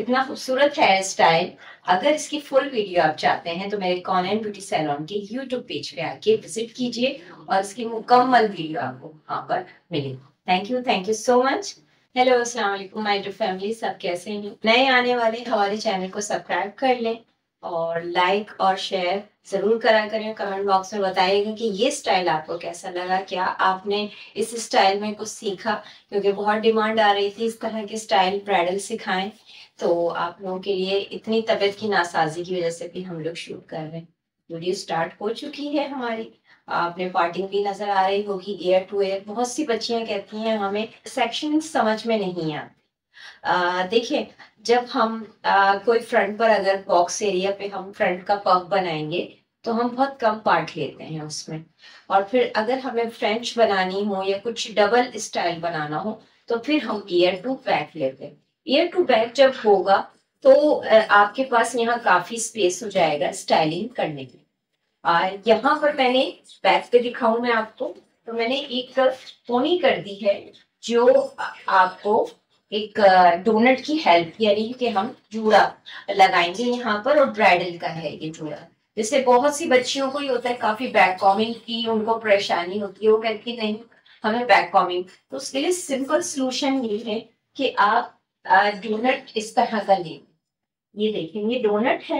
इतना खूबसूरत hair style. अगर इसकी फुल वीडियो आप चाहते हैं तो मेरे कॉन्वेंट ब्यूटी सैलून के यूट्यूब पेज पे आके विजिट कीजिए और इसकी मुकम्मल वीडियो आपको वहां पर मिलेगी। Thank you so much. Hello, अस्सलाम वालेकुम माय डियर फैमिली, सब कैसे हैं? नए आने वाले हमारे चैनल को सब्सक्राइब कर लें और लाइक और शेयर जरूर करा करें। कमेंट बॉक्स में बताइएगा कि ये स्टाइल आपको कैसा लगा, क्या आपने इस स्टाइल में कुछ सीखा, क्योंकि बहुत डिमांड आ रही थी इस तरह के स्टाइल ब्राइडल सिखाएं। तो आप लोगों के लिए इतनी तबीयत की नासाजी की वजह से भी हम लोग शूट कर रहे हैं। वीडियो स्टार्ट हो चुकी है हमारी, आपने पार्टिंग भी नजर आ रही होगी एयर टू एयर। बहुत सी बच्चियां कहती हैं हमें सेक्शन समझ में नहीं आते। देखिए, जब हम कोई फ्रंट पर अगर बॉक्स एरिया पे हम फ्रंट का पफ बनाएंगे तो हम बहुत कम पार्ट लेते हैं उसमें। और फिर अगर हमें फ्रेंच बनानी हो या कुछ डबल स्टाइल बनाना हो तो फिर हम ईयर टू बैक लेते हैं। ईयर टू बैक जब होगा तो आपके पास यहाँ काफी स्पेस हो जाएगा स्टाइलिंग करने के लिए। यहाँ पर मैंने बैक पे दिखाऊं मैं आपको, तो मैंने एक पोनी कर दी है जो आपको एक डोनट की हेल्प, यानी कि हम जूड़ा लगाएंगे यहाँ पर, और ब्राइडल का है ये जूड़ा। जैसे बहुत सी बच्चियों को ये होता है काफी बैक कॉमिंग की उनको परेशानी होती है, वो कहती नहीं हमें बैक कॉमिंग, तो उसके लिए सिंपल सोल्यूशन ये है कि आप डोनट इस तरह का लें। ये देखें, ये डोनट है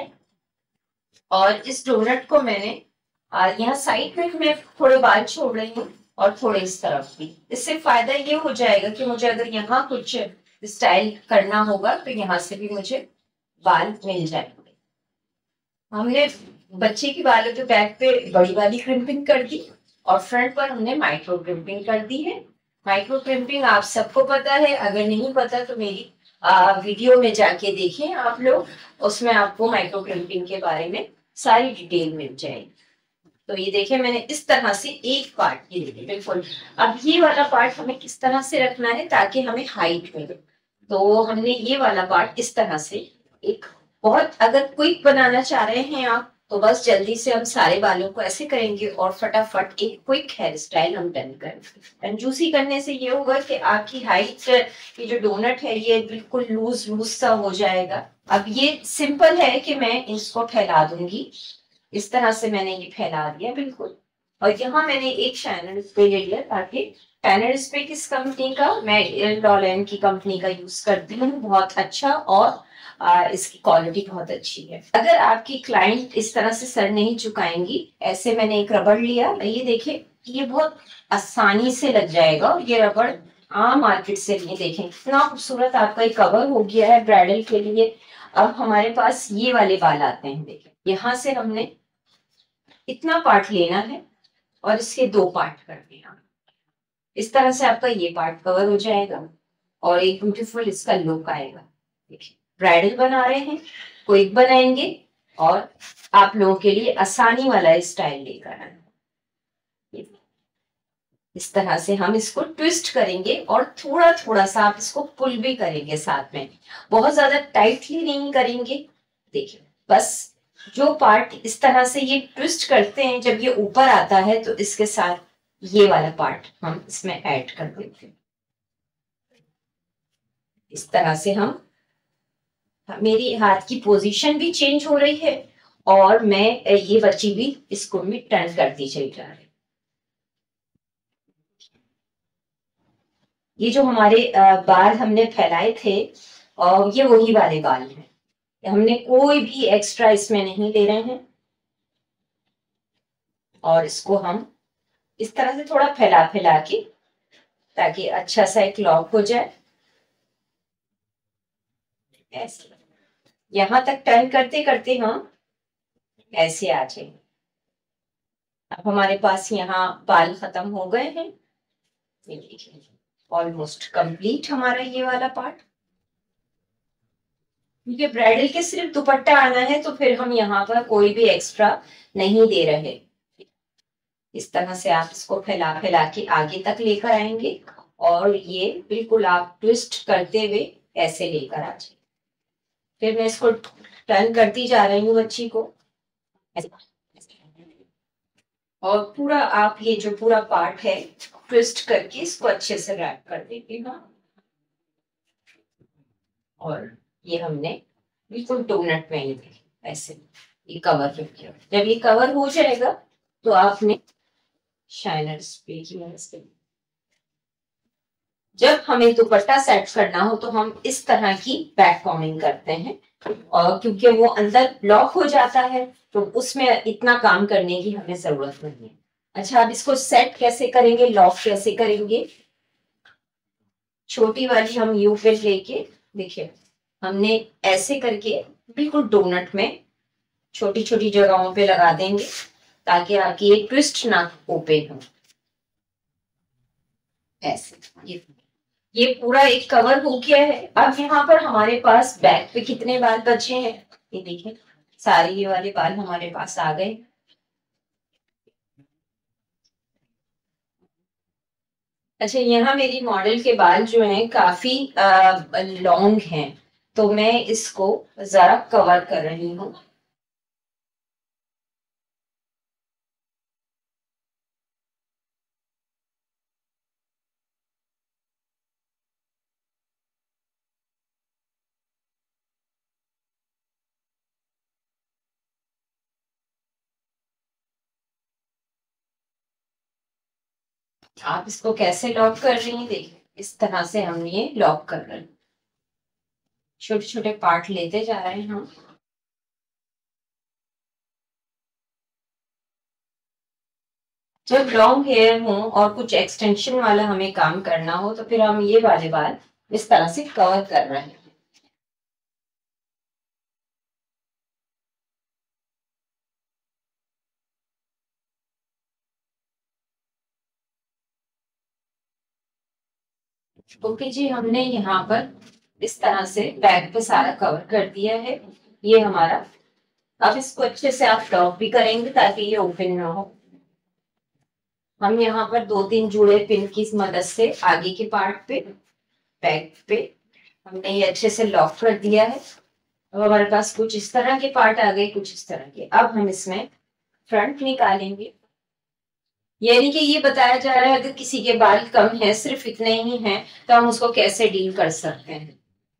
और इस डोनट को मैंने यहाँ साइड में मैं थोड़े बाल छोड़ रही हूँ और थोड़े इस तरफ भी। इससे फायदा ये हो जाएगा कि मुझे अगर यहाँ कुछ स्टाइल करना होगा तो यहाँ से भी मुझे बाल मिल जाएंगे। हमने बच्चे के बालों के बैक पे बड़ी वाली क्रिम्पिंग कर दी और फ्रंट पर हमने माइक्रो क्रिम्पिंग कर दी है। माइक्रो क्रिम्पिंग आप सबको पता है, अगर नहीं पता तो मेरी वीडियो में जाके देखें आप लोग, उसमें आपको माइक्रो क्रिम्पिंग के बारे में सारी डिटेल मिल जाएगी। तो ये देखिए, मैंने इस तरह से एक पार्ट, ये देखिए बिल्कुल। अब ये वाला पार्ट हमें किस तरह से रखना है ताकि हमें हाइट मिले, तो हमने ये वाला पार्ट इस तरह से एक, बहुत अगर क्विक बनाना चाह रहे हैं आप तो बस जल्दी से हम सारे बालों को ऐसे करेंगे और फटाफट एक क्विक हेयर स्टाइल हम डन करेंगे। कंजूसी करने से ये होगा कि आपकी हाइट, ये जो डोनट है ये बिल्कुल लूज लूज सा हो जाएगा। अब ये सिंपल है कि मैं इसको फैला दूंगी, इस तरह से मैंने ये फैला दिया बिल्कुल। और यहाँ मैंने एक शाइनर स्प्रे ले लिया ताकि, शाइनर स्प्रे किस कंपनी का, मैं लॉरेन की कंपनी का यूज करती हूँ, बहुत अच्छा, और इसकी क्वालिटी बहुत अच्छी है। अगर आपकी क्लाइंट इस तरह से सर नहीं झुकाएंगी, ऐसे मैंने एक रबड़ लिया, ये देखिए ये बहुत आसानी से लग जाएगा। और ये रबड़ आम मार्केट से लिए, देखें कितना खूबसूरत आपका ये कवर हो गया है ब्राइडल के लिए। अब हमारे पास ये वाले बाल आते हैं, देखें यहाँ से हमने इतना पार्ट लेना है और इसके दो पार्ट कर देना। इस तरह से आपका ये पार्ट कवर हो जाएगा और एक ब्यूटीफुल इसका लुक आएगा। देखिए, ब्राइडल बना रहे हैं, क्विक बनाएंगे और आप लोगों के लिए आसानी वाला स्टाइल लेकर आए। इस तरह से हम इसको ट्विस्ट करेंगे और थोड़ा थोड़ा सा आप इसको पुल भी करेंगे साथ में, बहुत ज्यादा टाइटली नहीं करेंगे। देखिए, बस जो पार्ट इस तरह से ये ट्विस्ट करते हैं, जब ये ऊपर आता है तो इसके साथ ये वाला पार्ट हम इसमें ऐड कर देते हैं। इस तरह से हम, मेरी हाथ की पोजीशन भी चेंज हो रही है और मैं ये बच्ची भी इसको भी टर्न करती चली जा रही। ये जो हमारे बाल हमने फैलाए थे और ये वही वाले बाल हैं, हमने कोई भी एक्स्ट्रा इसमें नहीं ले रहे हैं। और इसको हम इस तरह से थोड़ा फैला फैला के, ताकि अच्छा सा एक लॉक हो जाए। ऐसे यहां तक टर्न करते करते हम ऐसे आ जाए। अब हमारे पास यहाँ बाल खत्म हो गए हैं, ये देखिए ऑलमोस्ट कंप्लीट हमारा ये वाला पार्ट। क्योंकि ब्राइडल के सिर्फ दुपट्टा आना है तो फिर हम यहाँ पर कोई भी एक्स्ट्रा नहीं दे रहे। इस तरह से आप इसको फैला फैला के आगे तक लेकर आएंगे और ये बिल्कुल आप ट्विस्ट करते हुए ऐसे लेकर आ जाए। फिर मैं इसको टर्न करती जा रही हूँ बच्ची को ऐसे। और पूरा आप ये जो पूरा पार्ट है ट्विस्ट करके इसको अच्छे से रैप कर देती हूँ। और ये हमने बिल्कुल 2 मिनट में ही ऐसे ये कवर कर दिया। जब ये कवर हो जाएगा तो आपने शाइनर स्प्रे की मदद से, जब हमें दुपट्टा सेट करना हो तो हम इस तरह की बैक कॉमिंग करते हैं, और क्योंकि वो अंदर लॉक हो जाता है तो उसमें इतना काम करने की हमें जरूरत नहीं है। अच्छा, अब इसको सेट कैसे करेंगे, लॉक कैसे करेंगे? छोटी वाली हम यू पिन लेके, देखिए हमने ऐसे करके बिल्कुल 2 मिनट में छोटी छोटी जगहों पे लगा देंगे ताकि आपकी एक ट्विस्ट ना ओपन हो। ऐसे ये पूरा एक कवर हो गया है। अब यहाँ पर हमारे पास बैक पे कितने बाल बचे हैं, ये देखिए सारे ये वाले बाल हमारे पास आ गए। अच्छा, यहाँ मेरी मॉडल के बाल जो हैं काफी लॉन्ग हैं, तो मैं इसको जरा कवर कर रही हूँ। आप इसको कैसे लॉक कर रही हैं, देखिए इस तरह से हम ये लॉक कर रहे हैं। छोटे छोटे पार्ट लेते जा रहे हैं हम। जब लॉन्ग हेयर हो और कुछ एक्सटेंशन वाला हमें काम करना हो तो फिर हम ये वाले बाल इस तरह से कवर कर रहे हैं। ओके जी, हमने यहाँ पर इस तरह से बैक पे सारा कवर कर दिया है ये हमारा। अब इसको अच्छे से आप लॉक भी करेंगे ताकि ये ओपन ना हो। हम यहाँ पर 2-3 जुड़े पिन की मदद से आगे के पार्ट पे, बैक पे हमने ये अच्छे से लॉक कर दिया है। अब हमारे पास कुछ इस तरह के पार्ट आ गए, कुछ इस तरह के। अब हम इसमें फ्रंट निकालेंगे। यानी कि ये बताया जा रहा है अगर किसी के बाल कम है, सिर्फ इतने ही हैं, तो हम उसको कैसे डील कर सकते हैं।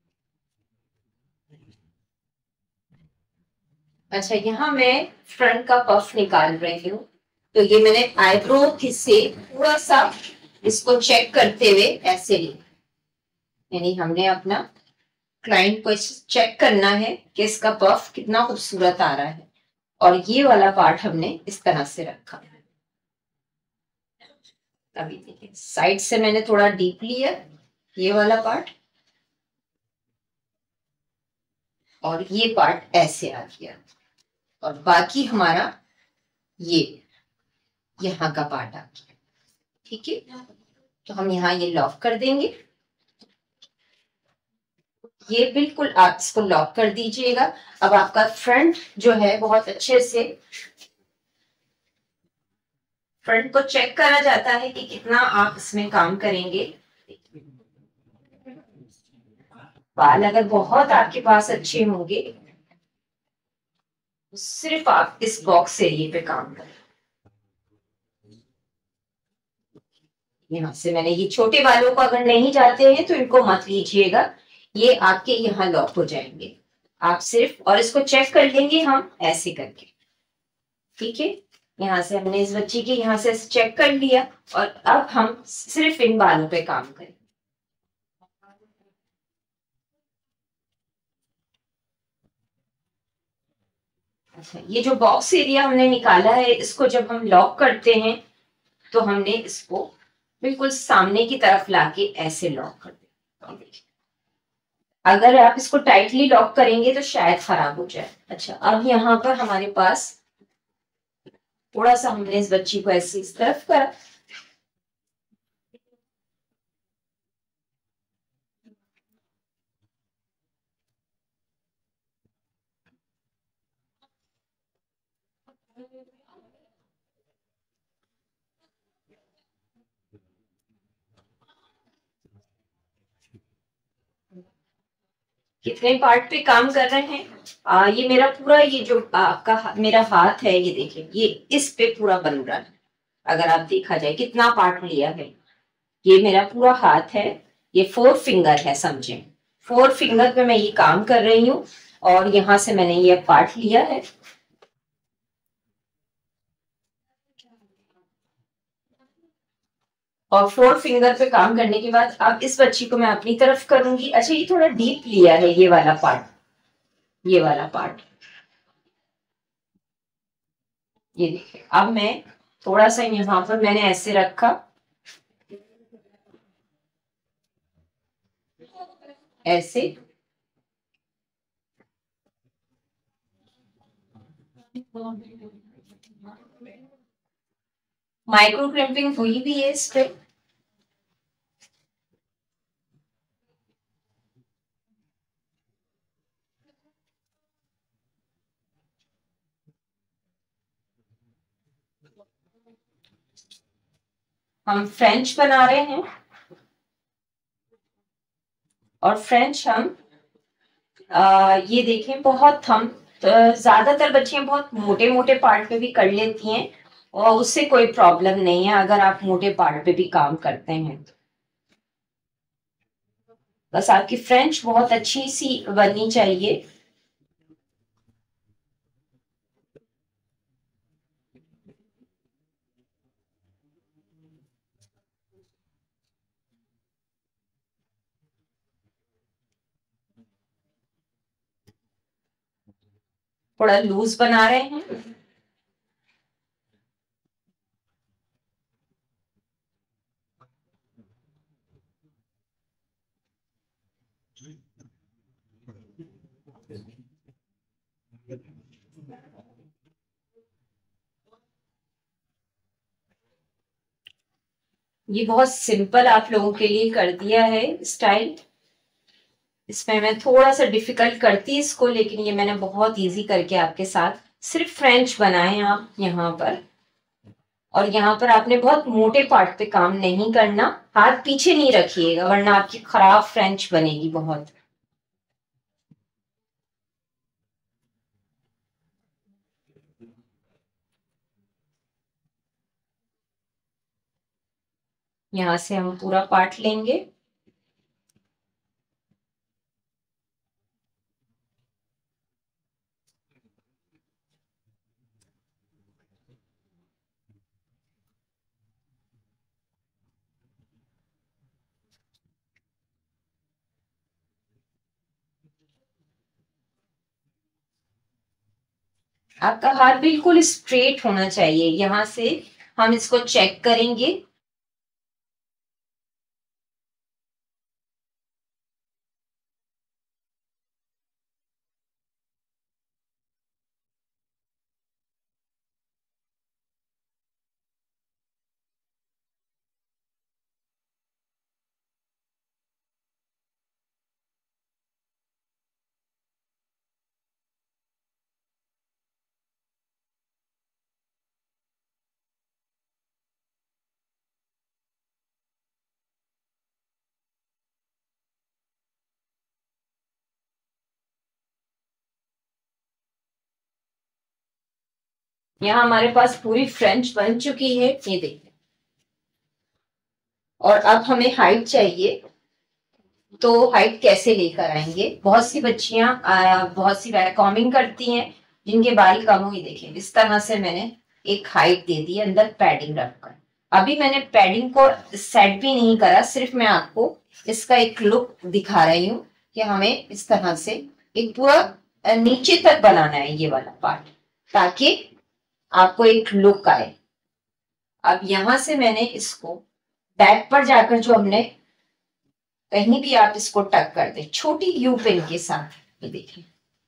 अच्छा, यहाँ मैं फ्रंट का पफ निकाल रही हूँ। तो ये मैंने आईब्रो से थोड़ा सा इसको चेक करते हुए ऐसे लिया, यानी हमने अपना क्लाइंट को चेक करना है कि इसका पफ कितना खूबसूरत आ रहा है। और ये वाला पार्ट हमने इस तरह से रखा। अभी देखिए साइड से मैंने थोड़ा डीप लिया ये वाला पार्ट, और ये पार्ट ऐसे आ गया, और बाकी हमारा ये यहाँ का पार्ट आ गया। ठीक है, तो हम यहाँ ये लॉक कर देंगे। ये बिल्कुल आप इसको लॉक कर दीजिएगा। अब आपका फ्रंट जो है बहुत अच्छे से फ्रंट को चेक करा जाता है कि कितना आप इसमें काम करेंगे। बाल अगर बहुत आपके पास अच्छे होंगे तो सिर्फ आप इस बॉक्स एरिया पे काम करें। यहाँ से मैंने ये छोटे बालों को अगर नहीं जाते हैं तो इनको मत लीजिएगा, ये आपके यहाँ लॉक हो जाएंगे। आप सिर्फ और इसको चेक कर लेंगे हम ऐसे करके। ठीक है, यहाँ से हमने इस बच्ची के यहाँ से चेक कर लिया, और अब हम सिर्फ इन बालों पे काम करें। अच्छा, ये जो बॉक्स एरिया हमने निकाला है इसको जब हम लॉक करते हैं तो हमने इसको बिल्कुल सामने की तरफ लाके ऐसे लॉक कर दिया। अगर आप इसको टाइटली लॉक करेंगे तो शायद खराब हो जाए। अच्छा, अब यहाँ पर हमारे पास थोड़ा सा हमने इस बच्ची को ऐसे इस तरफ करा, कितने पार्ट पे काम कर रहे हैं। ये मेरा पूरा ये जो आपका मेरा हाथ है, ये देखिए ये इस पे पूरा बन रहा है। अगर आप देखा जाए कितना पार्ट लिया है, ये मेरा पूरा हाथ है, ये 4 फिंगर है समझे। 4 फिंगर पे मैं ये काम कर रही हूँ और यहाँ से मैंने ये पार्ट लिया है। और 4 फिंगर पे काम करने के बाद अब इस बच्ची को मैं अपनी तरफ करूंगी। अच्छा, ये थोड़ा डीप लिया है ये वाला पार्ट, ये वाला पार्ट, ये देखिए। अब मैं थोड़ा सा यहाँ पर मैंने ऐसे रखा, ऐसे। माइक्रो क्रिम्पिंग हुई भी है इस पे। हम फ्रेंच बना रहे हैं और फ्रेंच हम ये देखें, बहुत हम ज्यादातर बच्चियां बहुत मोटे मोटे पार्ट पे भी कर लेती हैं और उससे कोई प्रॉब्लम नहीं है अगर आप मोटे पार्ट पे भी काम करते हैं। बस आपकी फ्रेंच बहुत अच्छी सी बननी चाहिए। थोड़ा लूज बना रहे हैं। ये बहुत सिंपल आप लोगों के लिए कर दिया है स्टाइल। इसमें मैं थोड़ा सा डिफिकल्ट करती इसको, लेकिन ये मैंने बहुत इजी करके आपके साथ सिर्फ फ्रेंच बनाए आप यहाँ पर। और यहाँ पर आपने बहुत मोटे पार्ट पे काम नहीं करना, हाथ पीछे नहीं रखिएगा वरना आपकी खराब फ्रेंच बनेगी बहुत। यहाँ से हम पूरा पार्ट लेंगे। आपका हाथ बिल्कुल स्ट्रेट होना चाहिए। यहाँ से हम इसको चेक करेंगे। यहाँ हमारे पास पूरी फ्रेंच बन चुकी है, ये देखिए। और अब हमें हाइट चाहिए, तो हाइट कैसे लेकर आएंगे। बहुत सी बच्चियां बहुत सी वैकॉमिंग करती हैं जिनके बाल कम हुई, देखिए इस तरह से मैंने एक हाइट दे दी अंदर पैडिंग रखकर। अभी मैंने पैडिंग को सेट भी नहीं करा, सिर्फ मैं आपको इसका एक लुक दिखा रही हूँ कि हमें इस तरह से एक पूरा नीचे तक बनाना है ये वाला पार्ट, ताकि आपको एक लुक आए। अब यहां से मैंने इसको बैक पर जाकर, जो हमने कहीं भी आप इसको टक कर दे छोटी यू पिन के साथ, ये देखिए।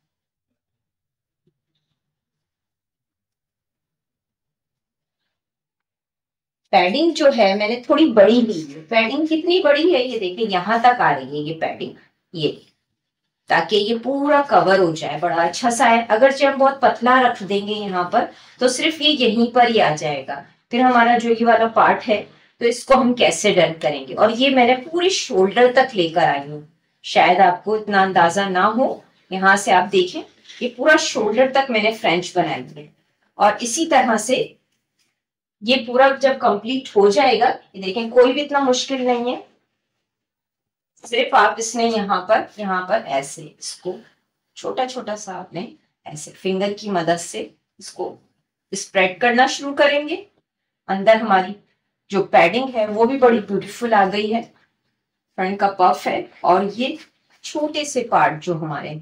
पैडिंग जो है मैंने थोड़ी बड़ी ली है। पैडिंग कितनी बड़ी है ये देखिए, यहां तक आ रही है ये पैडिंग, ये, ताकि ये पूरा कवर हो जाए। बड़ा अच्छा सा है। अगर जब हम बहुत पतला रख देंगे यहाँ पर तो सिर्फ ये यहीं पर ही आ जाएगा, फिर हमारा जो ये वाला पार्ट है तो इसको हम कैसे डन करेंगे। और ये मैंने पूरी शोल्डर तक लेकर आई हूँ, शायद आपको इतना अंदाजा ना हो। यहाँ से आप देखें, ये पूरा शोल्डर तक मैंने फ्रेंच बनाई है। और इसी तरह से ये पूरा जब कंप्लीट हो जाएगा, ये देखें कोई भी इतना मुश्किल नहीं है। सिर्फ आप इसने यहाँ पर ऐसे इसको छोटा छोटा सा आपने ऐसे फिंगर की मदद से इसको स्प्रेड करना शुरू करेंगे। अंदर हमारी जो पैडिंग है वो भी बड़ी ब्यूटीफुल आ गई है, फ्रंट का पफ है, और ये छोटे से पार्ट जो हमारे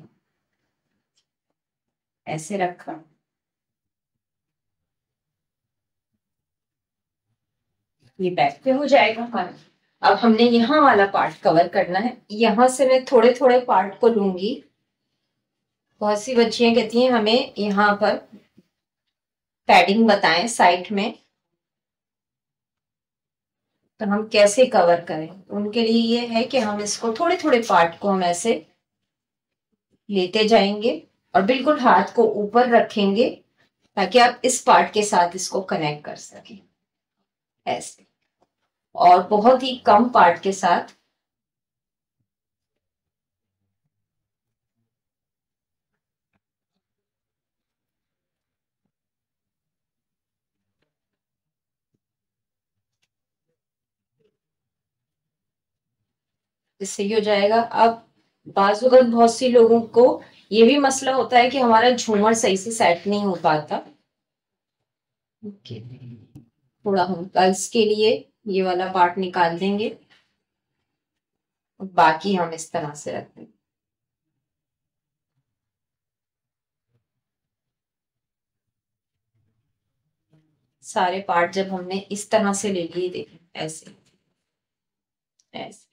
ऐसे रखा, ये बैक पे हो जाएगा हमारा। अब हमने यहाँ वाला पार्ट कवर करना है। यहाँ से मैं थोड़े थोड़े पार्ट को लूंगी। बहुत सी बच्चियां कहती हैं हमें यहाँ पर पैडिंग बताएं साइड में, तो हम कैसे कवर करें। उनके लिए ये है कि हम इसको थोड़े थोड़े पार्ट को हम ऐसे लेते जाएंगे और बिल्कुल हाथ को ऊपर रखेंगे ताकि आप इस पार्ट के साथ इसको कनेक्ट कर सकें ऐसे, और बहुत ही कम पार्ट के साथ इससे ही हो जाएगा। अब बाजू का बहुत सी लोगों को ये भी मसला होता है कि हमारा झूमर सही से सेट नहीं हो पाता। थोड़ा हम गर्ल्स के लिए ये वाला पार्ट निकाल देंगे, बाकी हम इस तरह से रख देंगे। सारे पार्ट जब हमने इस तरह से ले लिए, देखें ऐसे ऐसे,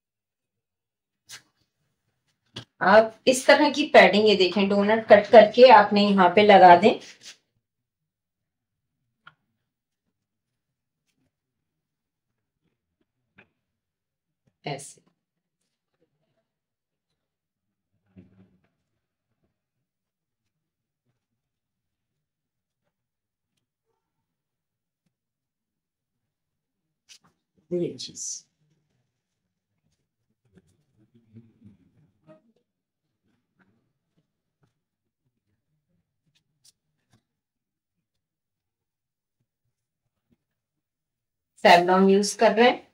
आप इस तरह की पैडिंग ये देखें डोनट कट करके आपने यहाँ पे लगा दें। ऐसे ये चीज सैवलॉन यूज कर रहे हैं।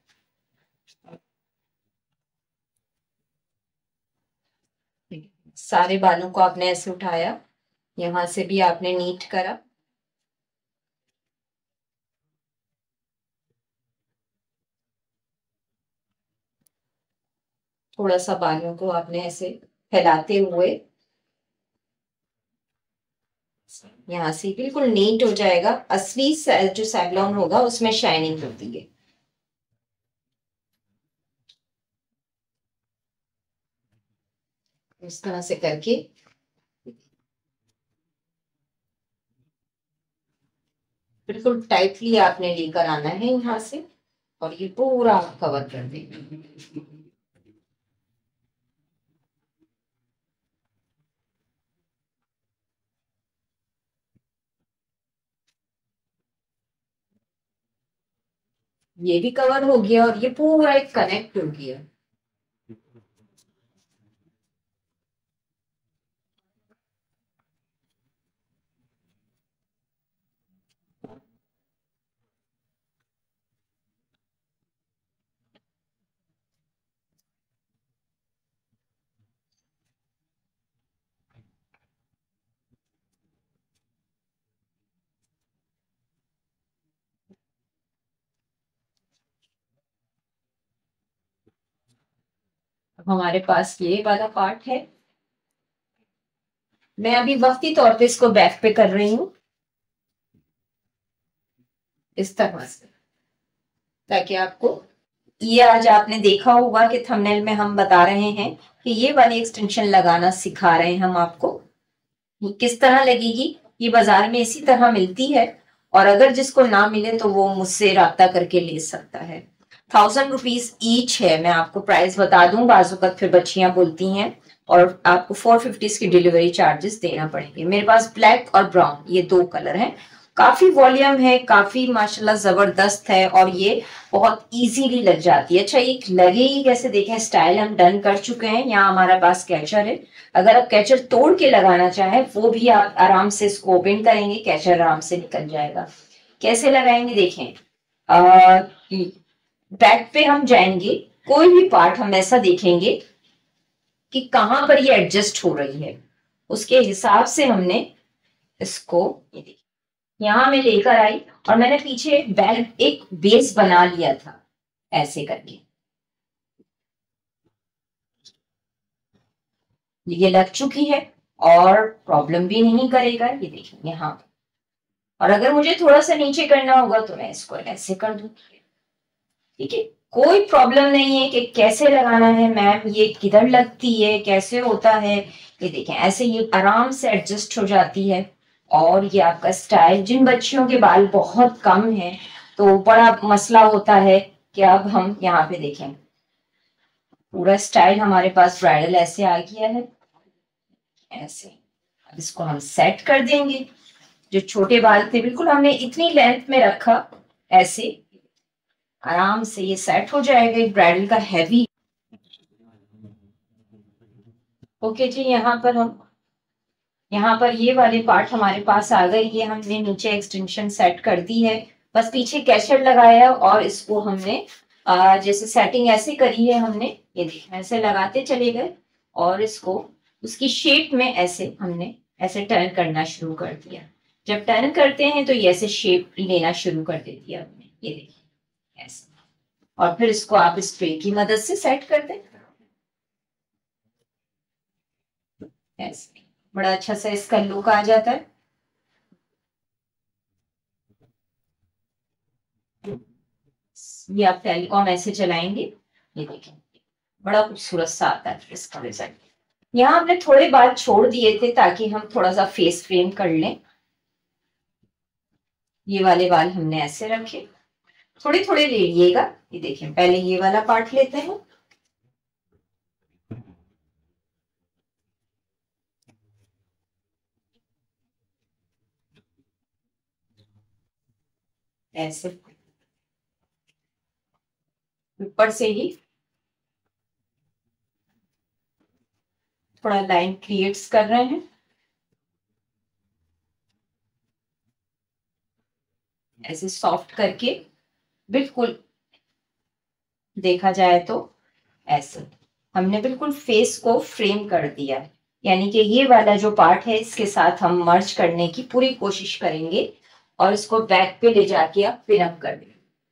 सारे बालों को आपने ऐसे उठाया, यहां से भी आपने नीट करा, थोड़ा सा बालों को आपने ऐसे फैलाते हुए यहाँ से बिल्कुल नीट हो जाएगा। असली जो सैवलॉन होगा उसमें शाइनिंग होती है। इस तरह से करके बिल्कुल टाइटली आपने लेकर आना है यहाँ से, और ये पूरा कवर कर देंगे। ये भी कवर हो गया और ये पूरा एक कनेक्ट हो गया। अब हमारे पास ये वाला पार्ट है। मैं अभी वक्ती तौर पे इसको बैक पे कर रही हूँ इस तरह से, ताकि आपको ये आज आपने देखा होगा कि थंबनेल में हम बता रहे हैं कि ये वाली एक्सटेंशन लगाना सिखा रहे हैं हम आपको। ये किस तरह लगेगी, ये बाजार में इसी तरह मिलती है, और अगर जिसको ना मिले तो वो मुझसे राब्ता करके ले सकता है। 1000 रुपीज ईच है। मैं आपको प्राइस बता दूं, बाजू का फिर बच्चियां बोलती हैं, और आपको 450 की डिलीवरी चार्जेस देना पड़ेंगे। मेरे पास ब्लैक और ब्राउन ये दो कलर हैं। काफी वॉल्यूम है, काफी माशाल्लाह जबरदस्त है, और ये बहुत इजीली लग जाती है। अच्छा, ये लगेगी कैसे, देखें स्टाइल हम डन कर चुके हैं। यहाँ हमारे पास कैचर है, अगर आप कैचर तोड़ के लगाना चाहें वो भी आप आराम से इसको ओपन करेंगे, कैचर आराम से निकल जाएगा। कैसे लगाएंगे देखें, बैक पे हम जाएंगे, कोई भी पार्ट हम ऐसा देखेंगे कि कहां पर ये एडजस्ट हो रही है, उसके हिसाब से हमने इसको, ये देखिए यहां मैं लेकर आई और मैंने पीछे बैक एक बेस बना लिया था ऐसे करके, ये लग चुकी है और प्रॉब्लम भी नहीं करेगा। ये देखिए यहाँ, और अगर मुझे थोड़ा सा नीचे करना होगा तो मैं इसको ऐसे कर दूंगी। ठीक है, कोई प्रॉब्लम नहीं है कि कैसे लगाना है मैम, ये किधर लगती है, कैसे होता है। ये देखें ऐसे ये आराम से एडजस्ट हो जाती है। और ये आपका स्टाइल, जिन बच्चियों के बाल बहुत कम है तो बड़ा मसला होता है कि अब हम यहाँ पे देखें पूरा स्टाइल हमारे पास ब्राइडल ऐसे आ गया है ऐसे। अब इसको हम सेट कर देंगे। जो छोटे बाल थे बिल्कुल हमने इतनी लेंथ में रखा, ऐसे आराम से ये सेट हो जाएगा ब्राइडल का हैवी। ओके जी, यहाँ पर ये वाले पार्ट हमारे पास आ गए। ये हमने नीचे एक्सटेंशन सेट कर दी है, बस पीछे कैचर लगाया और इसको हमने जैसे सेटिंग ऐसे करी है हमने, ये देखिए ऐसे लगाते चले गए और इसको उसकी शेप में ऐसे हमने ऐसे टर्न करना शुरू कर दिया। जब टर्न करते हैं तो ये ऐसे शेप लेना शुरू कर देती है हमने, ये देखिए ऐसे। और फिर इसको आप स्प्रे की मदद से सेट कर दें ऐसे, बड़ा अच्छा सा इसका लुक आ जाता है। ये आप टेलीकॉम ऐसे चलाएंगे, ये देखें बड़ा खूबसूरत सा आता है इसका रिजल्ट। यहाँ हमने थोड़े बाल छोड़ दिए थे ताकि हम थोड़ा सा फेस फ्रेम कर लें। ये वाले बाल हमने ऐसे रखे, थोड़े थोड़े ले लीजिएगा। ये देखें पहले ये वाला पार्ट लेते हैं, ऐसे ऊपर से ही थोड़ा लाइन क्रिएट्स कर रहे हैं ऐसे सॉफ्ट करके, बिल्कुल देखा जाए तो ऐसे हमने बिल्कुल फेस को फ्रेम कर दिया है। यानी कि ये वाला जो पार्ट है इसके साथ हम मर्ज करने की पूरी कोशिश करेंगे और इसको बैक पे ले जाके आप पिन अप कर दें।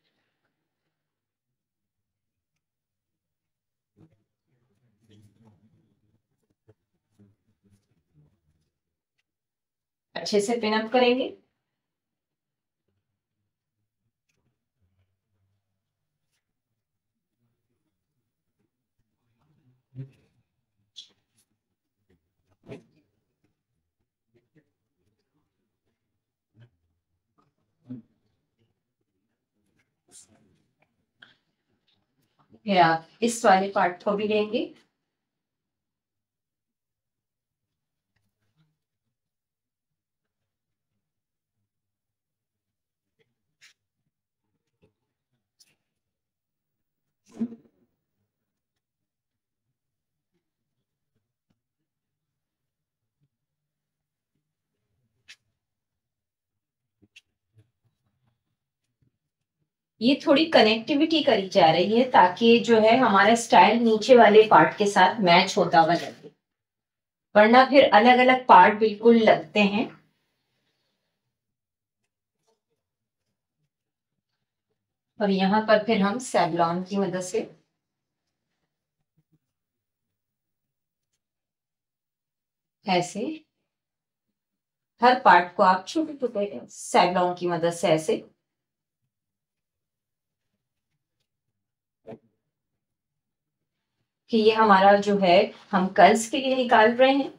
अच्छे से पिन अप करेंगे। फिर आप इस वाले पार्ट को भी लेंगे, ये थोड़ी कनेक्टिविटी करी जा रही है ताकि जो है हमारा स्टाइल नीचे वाले पार्ट के साथ मैच होता हुआ लगे, वरना फिर अलग अलग पार्ट बिल्कुल लगते हैं। और यहाँ पर फिर हम सेवलॉन की मदद से ऐसे हर पार्ट को आप छोटे छोटे सेवलॉन की मदद से ऐसे कि ये हमारा जो है हम कर्ल्स के लिए निकाल रहे हैं।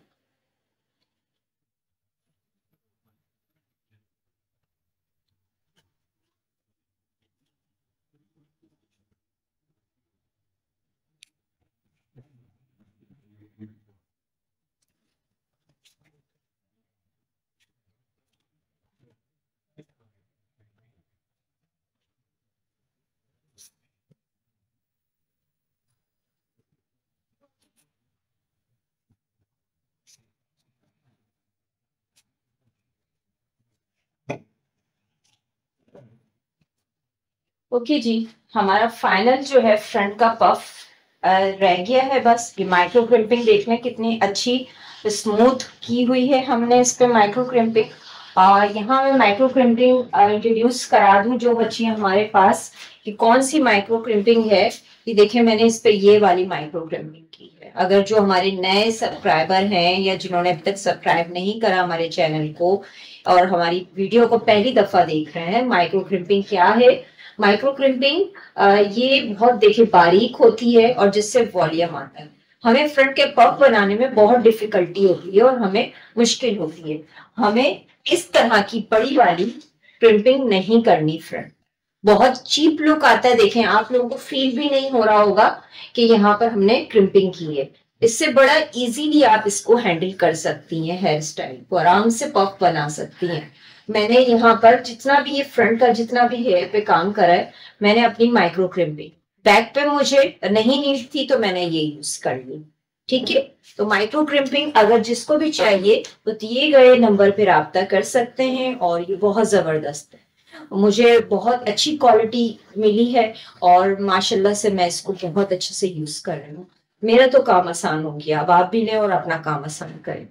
ओके जी, हमारा फाइनल जो है फ्रंट का पफ रह गया है। बस ये माइक्रो क्रिम्पिंग देख लें कितनी अच्छी स्मूथ की हुई है हमने इस पे माइक्रो क्रिम्पिंग। और यहाँ मैं माइक्रो क्रिम्पिंग इंट्रोड्यूस करा दूं जो बच्ची हमारे पास कि कौन सी माइक्रो क्रिम्पिंग है। कि देखिए मैंने इस पे ये वाली माइक्रो क्रिम्पिंग की है। अगर जो हमारे नए सब्सक्राइबर हैं या जिन्होंने अभी तक सब्सक्राइब नहीं करा हमारे चैनल को और हमारी वीडियो को पहली दफा देख रहे हैं, माइक्रो क्रिम्पिंग क्या है। माइक्रो क्रिम्पिंग ये बहुत देखिए बारीक होती है और जिससे वॉल्यूम आता है। हमें फ्रंट के पफ बनाने में बहुत डिफिकल्टी होती है और हमें मुश्किल होती है। हमें इस तरह की बड़ी वाली क्रिम्पिंग नहीं करनी फ्रंट। बहुत चीप लुक आता है, देखें आप लोगों को फील भी नहीं हो रहा होगा कि यहाँ पर हमने क्रिम्पिंग की है। इससे बड़ा इजीली आप इसको हैंडल कर सकती हैं, हेयर स्टाइल को आराम से पफ बना सकती हैं। मैंने यहाँ पर जितना भी ये फ्रंट का जितना भी हेयर पे काम करा है, मैंने अपनी माइक्रो क्रिम्पिंग बैक पे मुझे नहीं नीड थी तो मैंने ये यूज कर ली। ठीक है, तो माइक्रो क्रिम्पिंग अगर जिसको भी चाहिए तो दिए गए नंबर पे राब्ता कर सकते हैं और ये बहुत जबरदस्त है। मुझे बहुत अच्छी क्वालिटी मिली है और माशाल्लाह से मैं इसको बहुत अच्छे से यूज कर रही हूँ। मेरा तो काम आसान हो गया, अब आप भी लें और अपना काम आसान करें।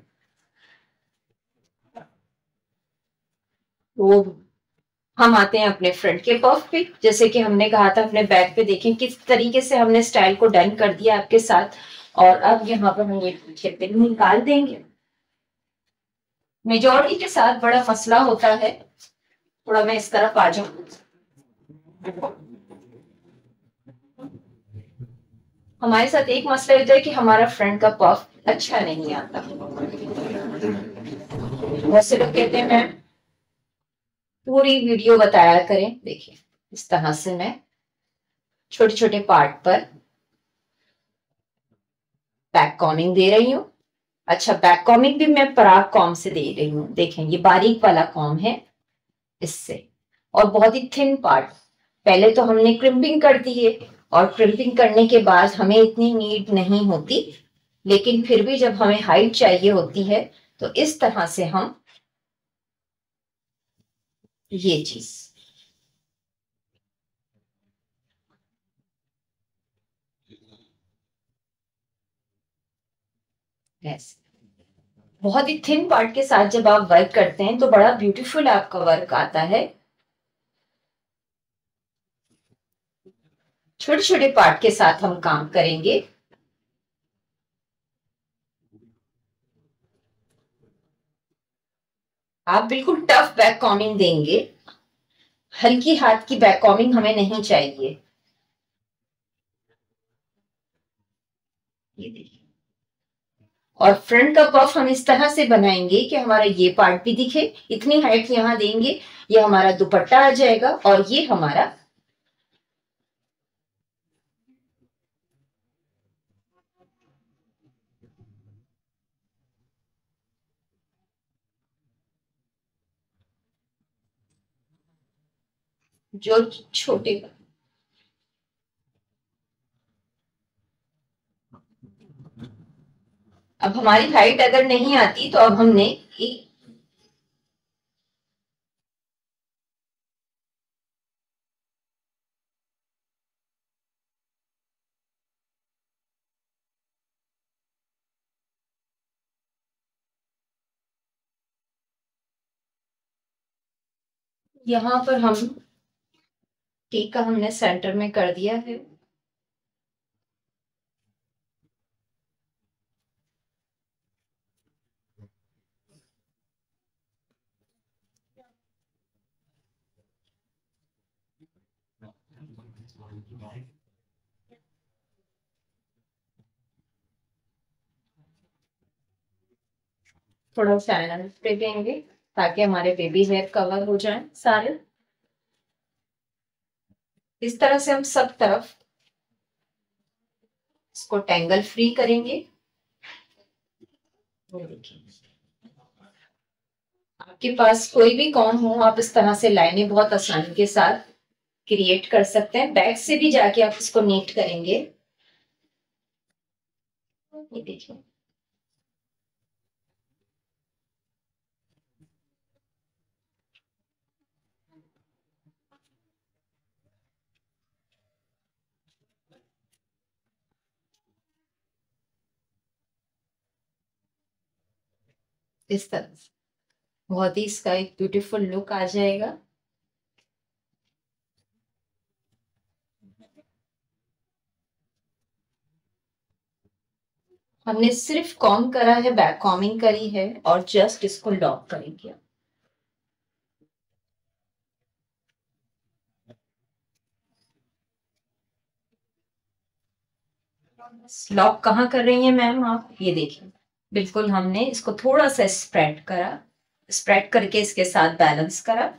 तो हम आते हैं अपने फ्रंट के पफ पे। जैसे कि हमने कहा था अपने बैक पे, देखें किस तरीके से हमने स्टाइल को डन कर दिया आपके साथ। और अब यहाँ पर हम ये पीछे पिन निकाल देंगे। मेजोरिटी के साथ बड़ा मसला होता है, थोड़ा मैं इस तरफ आ जाऊं। हमारे साथ एक मसला होता है कि हमारा फ्रंट का पफ अच्छा नहीं आता। बहुत से लोग कहते हैं मैम पूरी वीडियो बताया करें। देखिए इस तरह से मैं छोटे छोटे पार्ट पर बैक कॉमिंग दे रही हूँ। अच्छा, बैक कॉमिंग भी मैं पराग कॉम से दे रही हूँ। देखें ये बारीक वाला कॉम है इससे, और बहुत ही थिन पार्ट। पहले तो हमने क्रिम्पिंग कर दी है और क्रिम्पिंग करने के बाद हमें इतनी नीड नहीं होती, लेकिन फिर भी जब हमें हाइट चाहिए होती है तो इस तरह से हम ये चीज ऐसे बहुत ही थिन पार्ट के साथ जब आप वर्क करते हैं तो बड़ा ब्यूटीफुल आपका वर्क आता है। छोटे छोटे पार्ट के साथ हम काम करेंगे। आप बिल्कुल टफ बैक कॉमिंग देंगे, हल्की हाथ की बैक कॉमिंग हमें नहीं चाहिए। ये देखिए, और फ्रंट का पफ हम इस तरह से बनाएंगे कि हमारा ये पार्ट भी दिखे। इतनी हाइट यहाँ देंगे, ये हमारा दुपट्टा आ जाएगा और ये हमारा जो छोटे। अब हमारी हाइट अगर नहीं आती तो अब हमने यहाँ पर हम टीका हमने सेंटर में कर दिया है। थोड़ा फैन पे देंगे ताकि हमारे बेबी हेयर कवर हो जाए सारे। इस तरह से हम सब तरफ इसको टेंगल फ्री करेंगे। ये देखिए, आपके पास कोई भी कॉम हो आप इस तरह से लाइनें बहुत आसानी के साथ क्रिएट कर सकते हैं। बैक से भी जाके आप इसको नीट करेंगे। ये देखिए, इस तरह से बहुत ही इसका एक ब्यूटीफुल लुक आ जाएगा। हमने सिर्फ कॉम करा है, बैक कॉमिंग करी है और जस्ट इसको लॉक करेंगे। लॉक कहाँ कर रही हैं मैम आप, ये देखिए बिल्कुल हमने इसको थोड़ा सा स्प्रेड करा, स्प्रेड करके इसके साथ बैलेंस करा।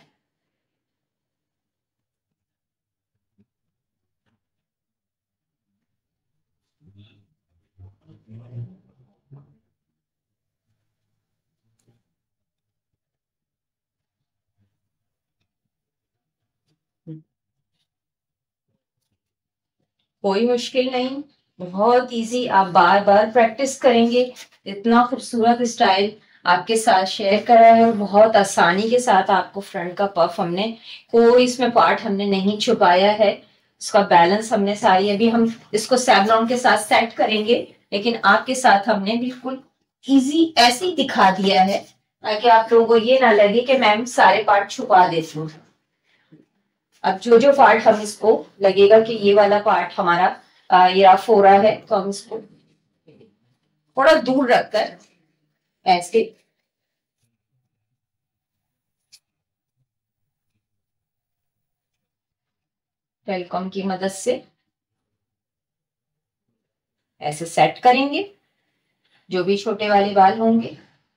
कोई मुश्किल नहीं, बहुत इजी, आप बार बार प्रैक्टिस करेंगे इतना खूबसूरत स्टाइल आपके साथ शेयर करा है और बहुत आसानी के साथ आपको फ्रंट का पफ हमने कोई इसमें पार्ट हमने नहीं छुपाया है। इसका बैलेंस हमने सारी, अभी हम इसको सैवलॉन के साथ सेट करेंगे, लेकिन आपके साथ हमने बिल्कुल इजी ऐसे ही दिखा दिया है ताकि आप लोगों को ये ना लगे कि मैम सारे पार्ट छुपा देती हूँ। अब जो जो पार्ट हम इसको लगेगा कि ये वाला पार्ट हमारा ये रफ हो रहा है, तो हम इसको थोड़ा दूर रखकर ऐसे टेलीकॉम की मदद से ऐसे सेट करेंगे जो भी छोटे वाले बाल होंगे।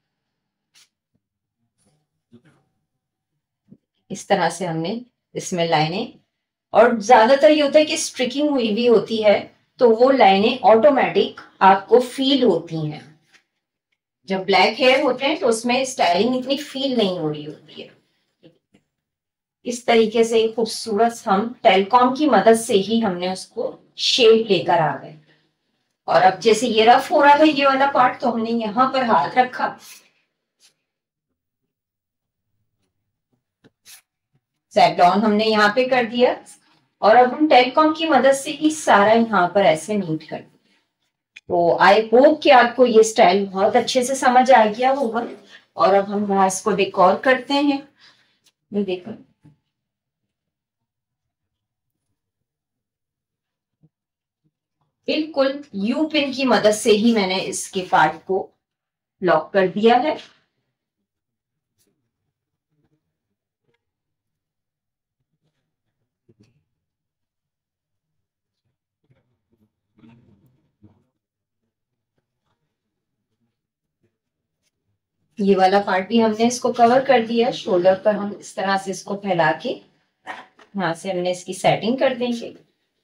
इस तरह से हमने इसमें लाइनें, और ज्यादातर ये होता है कि स्ट्रिकिंग हुई भी होती है तो वो लाइनें ऑटोमेटिक आपको फील होती हैं। जब ब्लैक हेयर होते हैं तो उसमें स्टाइलिंग इतनी फील नहीं हो रही होती है। इस तरीके से खूबसूरत हम टेलकॉम की मदद से ही हमने उसको शेप लेकर आ गए। और अब जैसे ये रफ हो रहा है ये वाला पार्ट, तो हमने यहाँ पर हाथ रखा, सेवलॉन हमने यहाँ पे कर दिया और अब हम टेलकॉम की मदद से ही सारा यहाँ पर ऐसे नीट कर दिया। तो आई होप कि आपको ये स्टाइल बहुत अच्छे से समझ आ गया होगा। और अब हम घास को डेकोर करते हैं। ये देखो बिल्कुल यू पिन की मदद से ही मैंने इसके पार्ट को लॉक कर दिया है। ये वाला पार्ट भी हमने इसको कवर कर दिया। शोल्डर पर हम इस तरह से इसको फैला के यहाँ से हमने इसकी सेटिंग कर देंगे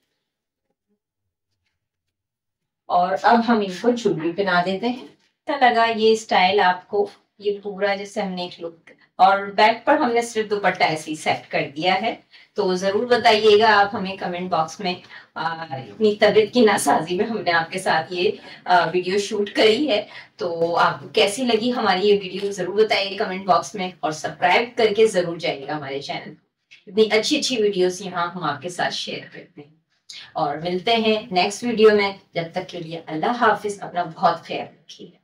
और अब हम इनको चुन्नी पहना देते हैं। अच्छा लगा ये स्टाइल आपको, ये पूरा जैसे हमने एक लुक, और बैक पर हमने सिर्फ दुपट्टा ऐसे ही सेट कर दिया है। तो जरूर बताइएगा आप हमें कमेंट बॉक्स में, इतनी तबीयत की नासाजी में हमने आपके साथ ये वीडियो शूट करी है, तो आपको कैसी लगी हमारी ये वीडियो जरूर बताइए कमेंट बॉक्स में और सब्सक्राइब करके जरूर जाइएगा हमारे चैनल। इतनी अच्छी अच्छी वीडियोस यहाँ हम आपके साथ शेयर करते हैं और मिलते हैं नेक्स्ट वीडियो में। जब तक के लिए अल्लाह हाफिज, अपना बहुत ख्याल रखिए।